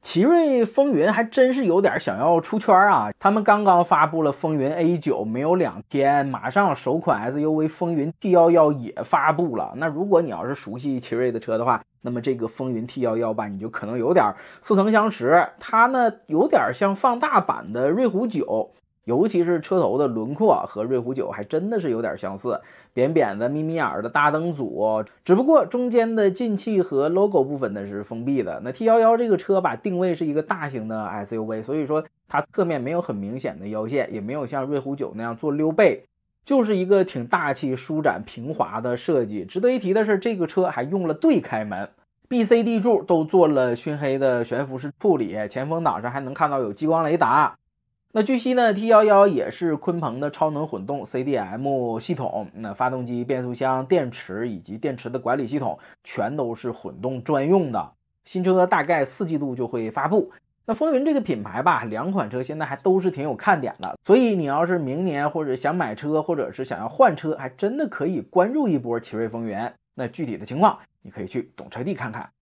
奇瑞风云还真是有点想要出圈啊！他们刚刚发布了风云 A9， 没有2天，马上首款 SUV 风云 T11也发布了。那如果你要是熟悉奇瑞的车的话，那么这个风云 T11吧，你就可能有点似曾相识。它呢有点像放大版的瑞虎9，尤其是车头的轮廓和瑞虎9还真的是有点相似，扁扁的眯眯眼的大灯组，只不过中间的进气和 logo 部分呢是封闭的。那 T11这个车吧，定位是一个大型的 SUV， 所以说它侧面没有很明显的腰线，也没有像瑞虎9那样做溜背，就是一个挺大气、舒展、平滑的设计。值得一提的是，这个车还用了对开门。BCD 柱都做了熏黑的悬浮式处理，前风挡上还能看到有激光雷达。那据悉呢 ，T11也是鲲鹏的超能混动 CDM 系统，那发动机、变速箱、电池以及电池的管理系统全都是混动专用的。新车大概4季度就会发布。那风云这个品牌吧，2款车现在还都是挺有看点的，所以你要是明年或者想买车，或者是想要换车，还真的可以关注一波奇瑞风云。那具体的情况，你可以去懂车帝看看。